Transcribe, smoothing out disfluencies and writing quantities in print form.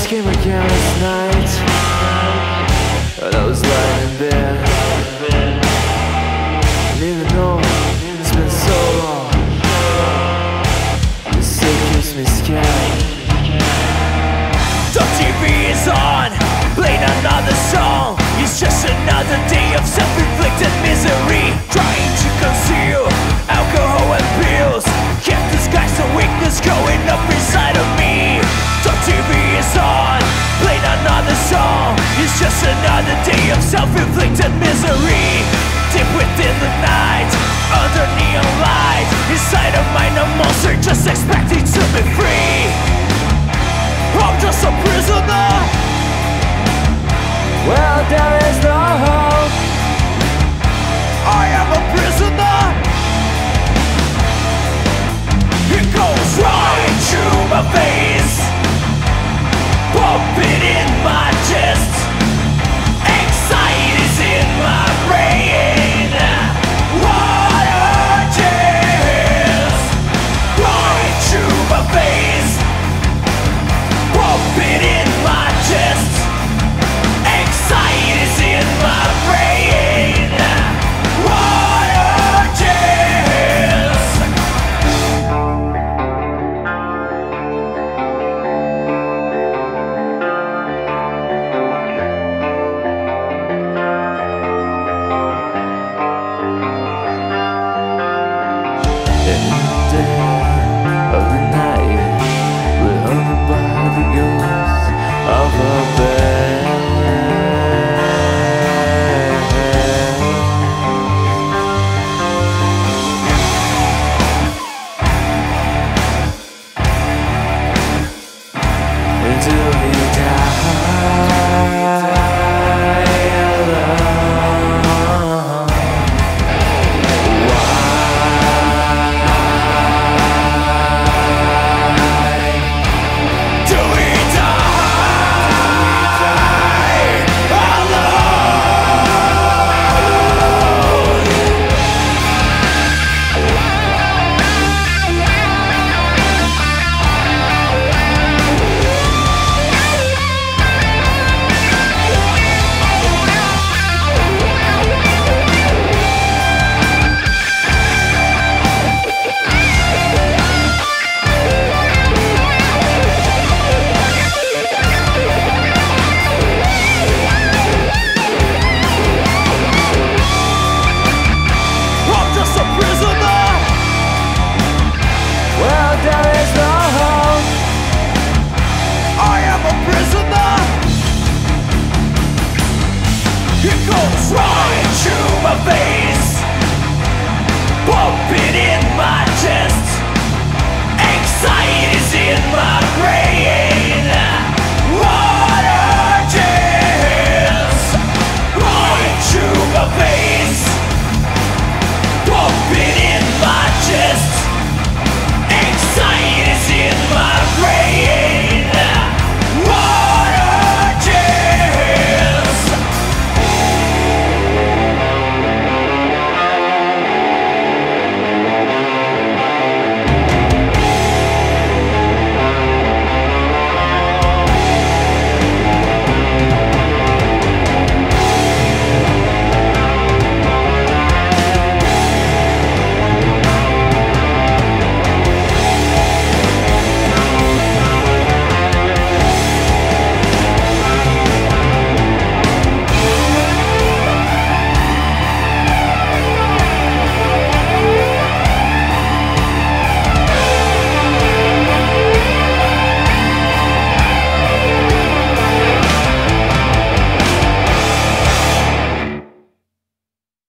came again last night, and I was lying in bed. And even though it's been so long, it still keeps me scared. The TV is on, playing another song. It's just another day of self-inflicted misery. Trying to conceal alcohol and pills, can't disguise the weakness growing up inside of me. The TV is on, playing another song. It's just another day of self-inflicted misery. Deep within the night, under neon light, inside of mine a monster just expecting to be free. I'm just a prisoner. Well, there is no hope.